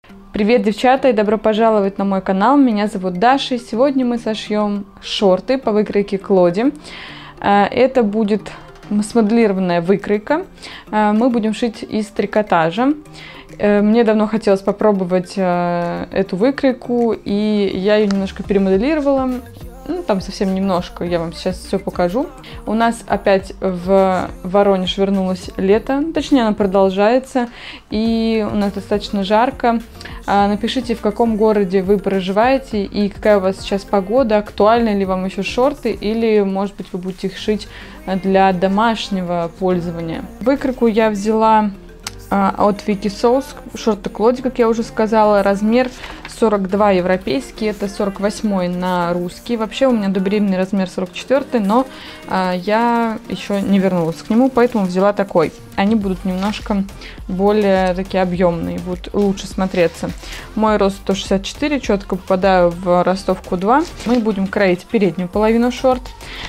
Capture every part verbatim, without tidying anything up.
Привет, девчата, и добро пожаловать на мой канал. Меня зовут Даша, и сегодня мы сошьем шорты по выкройке Клоди. Это будет смоделированная выкройка. Мы будем шить из трикотажа. Мне давно хотелось попробовать эту выкройку, и я ее немножко перемоделировала. Ну, там совсем немножко, я вам сейчас все покажу. У нас опять в Воронеж вернулось лето, точнее оно продолжается, и у нас достаточно жарко. Напишите, в каком городе вы проживаете и какая у вас сейчас погода, актуальны ли вам еще шорты, или, может быть, вы будете их шить для домашнего пользования. Выкройку я взяла от Вики Соус, шорты Клоди, как я уже сказала, размер сорок два европейский, это сорок восьмой на русский. Вообще у меня добеременный размер сорок четыре, но а, я еще не вернулась к нему, поэтому взяла такой. Они будут немножко более такие объемные, будут лучше смотреться. Мой рост сто шестьдесят четыре, четко попадаю в ростовку два. Мы будем кроить переднюю половину шорт.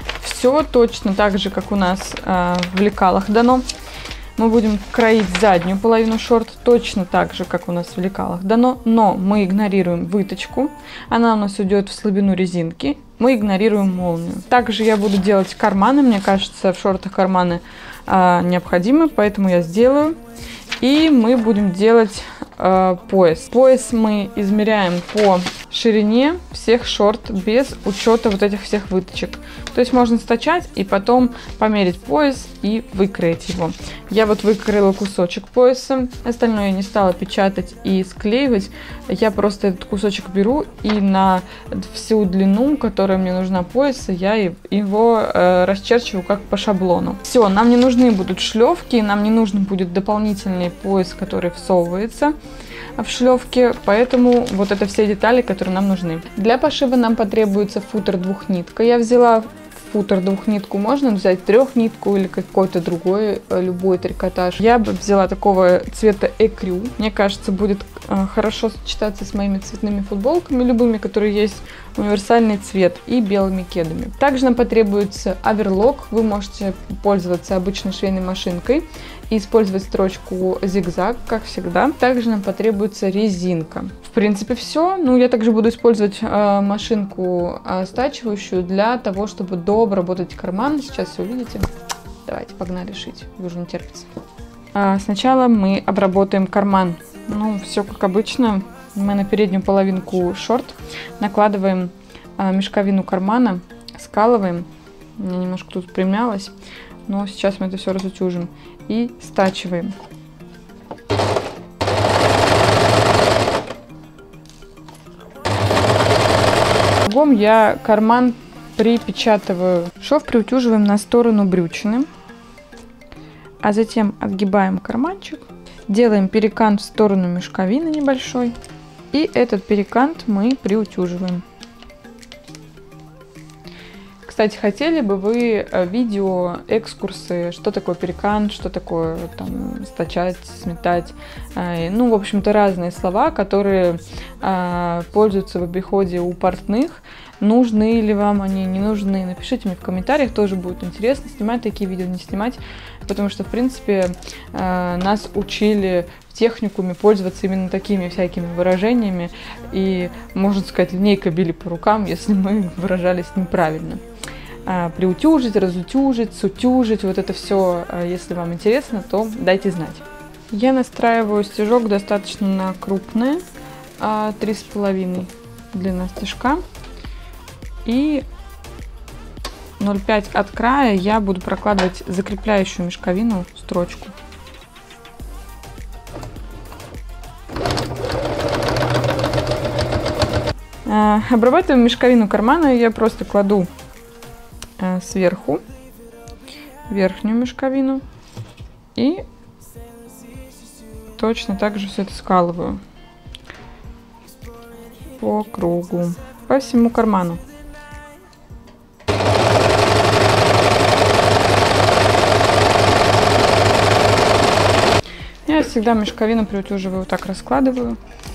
Все точно так же, как у нас а, в лекалах дано. Мы будем кроить заднюю половину шорт точно так же, как у нас в лекалах дано, но мы игнорируем выточку, она у нас идет в слабину резинки, мы игнорируем молнию. Также я буду делать карманы, мне кажется, в шортах карманы а, необходимы, поэтому я сделаю. И мы будем делать э, пояс. Пояс мы измеряем по ширине всех шорт без учета вот этих всех выточек. То есть можно стачать и потом померить пояс и выкроить его. Я вот выкроила кусочек пояса, остальное я не стала печатать и склеивать. Я просто этот кусочек беру и на всю длину, которая мне нужна пояса, я его э, расчерчиваю как по шаблону. Все, нам не нужны будут шлевки, нам не нужен будет дополнительный пояс, который всовывается в шлевке, поэтому вот это все детали, которые нам нужны. Для пошива нам потребуется футер двухнитка. Я взяла футер двухнитку, можно взять трехнитку или какой-то другой, любой трикотаж. Я бы взяла такого цвета экрю. Мне кажется, будет хорошо сочетаться с моими цветными футболками, любыми, которые есть, универсальный цвет, и белыми кедами. Также нам потребуется оверлок. Вы можете пользоваться обычной швейной машинкой и использовать строчку зигзаг, как всегда. Также нам потребуется резинка. В принципе, все. Ну, я также буду использовать э, машинку э, стачивающую для того, чтобы дообработать карман. Сейчас все увидите. Давайте, погнали шить. Уже не терпится. А, сначала мы обработаем карман. Ну, все как обычно. Мы на переднюю половинку шорт накладываем э, мешковину кармана, скалываем. У меня немножко тут примялось, но сейчас мы это все разутюжим. И стачиваем. Кругом я карман припечатываю. Шов приутюживаем на сторону брючины, а затем отгибаем карманчик, делаем перекант в сторону мешковины небольшой, и этот перекант мы приутюживаем. Кстати, хотели бы вы видео, экскурсы, что такое перекант, что такое там стачать, сметать. Ну, в общем-то, разные слова, которые а, пользуются в обиходе у портных. Нужны ли вам они, не нужны? Напишите мне в комментариях, тоже будет интересно, снимать такие видео, не снимать. Потому что, в принципе, а, нас учили в техникуме пользоваться именно такими всякими выражениями. И, можно сказать, линейкой били по рукам, если мы выражались неправильно. Приутюжить, разутюжить, сутюжить, вот это все, если вам интересно, то дайте знать. Я настраиваю стежок достаточно на крупное, три с половиной длина стежка, и ноль целых пять от края я буду прокладывать закрепляющую мешковину строчку. Обрабатываем мешковину кармана, я просто кладу сверху верхнюю мешковину и точно так же все это скалываю по кругу, по всему карману. Я всегда мешковину приутюживаю, вот так раскладываю,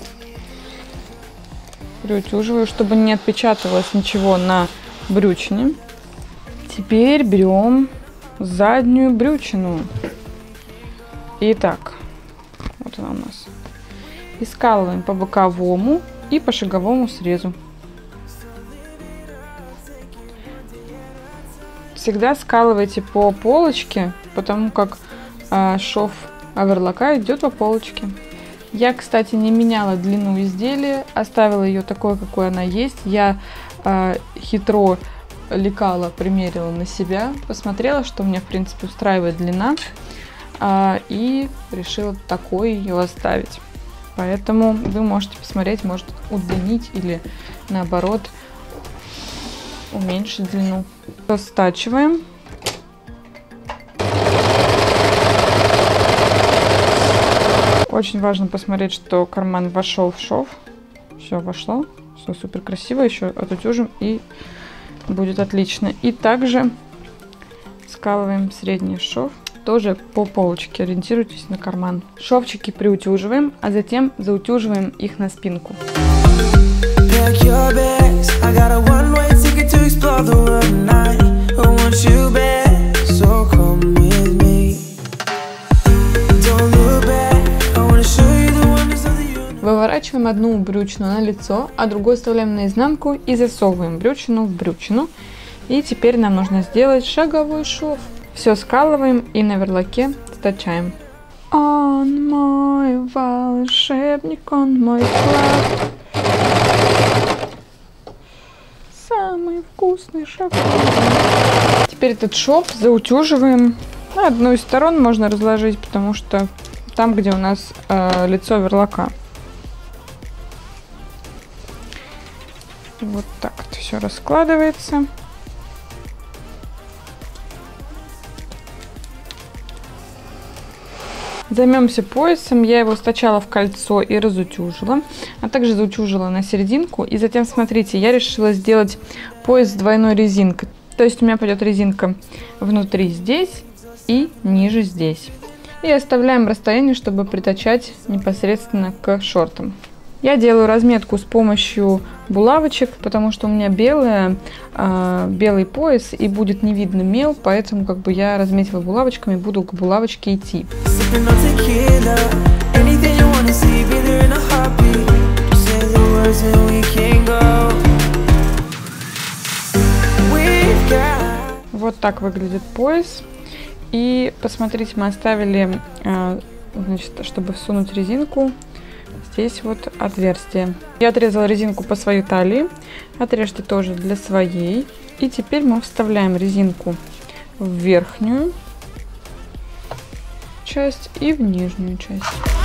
приутюживаю, чтобы не отпечатывалось ничего на брючине. Теперь берем заднюю брючину. Итак, вот она у нас. и скалываем по боковому и по шаговому срезу. Всегда скалывайте по полочке, потому как э, шов оверлока идет по полочке. Я, кстати, не меняла длину изделия, оставила ее такой, какой она есть. Я э, хитро лекала, примерила на себя, посмотрела, что мне, в принципе, устраивает длина, э, и решила такой ее оставить. Поэтому вы можете посмотреть, может удлинить или наоборот уменьшить длину. Стачиваем. Очень важно посмотреть, что карман вошел в шов. Все вошло. Все супер красиво. Еще отутюжим и будет отлично. И также скалываем средний шов. Тоже по полочке. Ориентируйтесь на карман. Шовчики приутюживаем, а затем заутюживаем их на спинку. Выворачиваем одну брючину на лицо, а другую оставляем наизнанку и засовываем брючину в брючину. И теперь нам нужно сделать шаговой шов. Все скалываем и на верлоке стачаем. Он мой волшебник, он мой клад. Самый вкусный шов. Теперь этот шов заутюживаем. На одну из сторон можно разложить, потому что там, где у нас э, лицо верлока. Вот так вот все раскладывается. Займемся поясом. Я его стачала в кольцо и разутюжила, а также заутюжила на серединку. И затем, смотрите, я решила сделать пояс с двойной резинкой. То есть у меня пойдет резинка внутри здесь и ниже здесь. И оставляем расстояние, чтобы притачать непосредственно к шортам. Я делаю разметку с помощью булавочек, потому что у меня белая, э, белый пояс и будет не видно мел, поэтому как бы я разметила булавочками, буду к булавочке идти. Вот так выглядит пояс. И посмотрите, мы оставили, э, значит, чтобы всунуть резинку, здесь вот отверстие. Я отрезала резинку по своей талии, отрежьте тоже для своей. И теперь мы вставляем резинку в верхнюю часть и в нижнюю часть.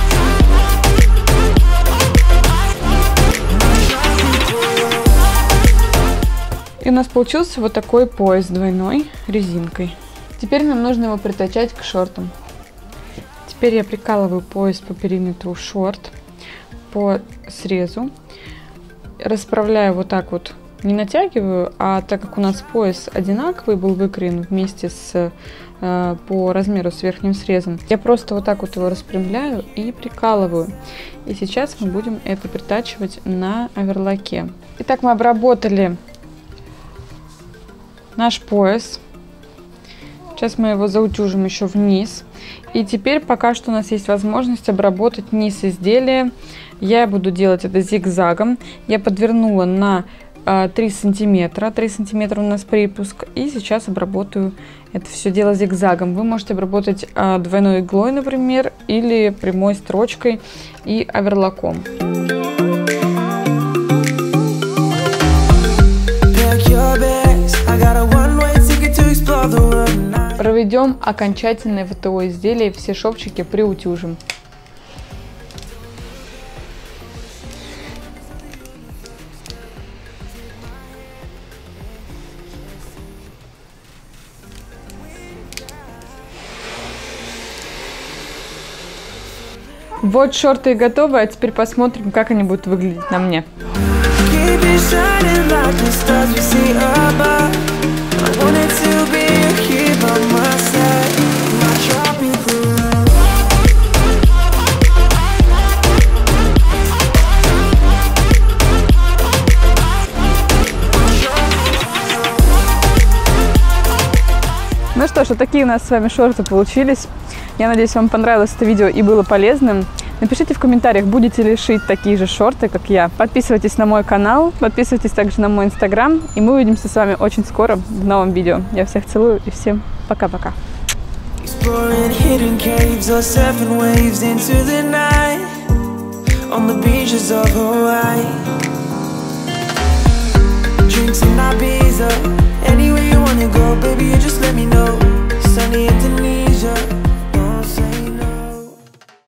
И у нас получился вот такой пояс с двойной резинкой. Теперь нам нужно его притачать к шортам. Теперь я прикалываю пояс по периметру шорт, по срезу, расправляю вот так вот, не натягиваю, а так как у нас пояс одинаковый был выкроен вместе с э, по размеру с верхним срезом, я просто вот так вот его распрямляю и прикалываю. И сейчас мы будем это притачивать на оверлоке. Итак, мы обработали наш пояс. Сейчас мы его заутюжим еще вниз. И теперь пока что у нас есть возможность обработать низ изделия. Я буду делать это зигзагом. Я подвернула на э, три сантиметра. три сантиметра у нас припуск. И сейчас обработаю это все дело зигзагом. Вы можете обработать э, двойной иглой, например, или прямой строчкой и оверлоком. Проведем окончательное ВТО изделие, все шовчики приутюжим. Вот шорты готовы, а теперь посмотрим, как они будут выглядеть на мне. Ну что ж, вот такие у нас с вами шорты получились. Я надеюсь, вам понравилось это видео и было полезным. Напишите в комментариях, будете ли шить такие же шорты, как я. Подписывайтесь на мой канал, подписывайтесь также на мой инстаграм, и мы увидимся с вами очень скоро в новом видео. Я всех целую и всем пока-пока. Exploring hidden caves or surfing waves into the night on the beaches of Hawaii. Drinks in Ibiza.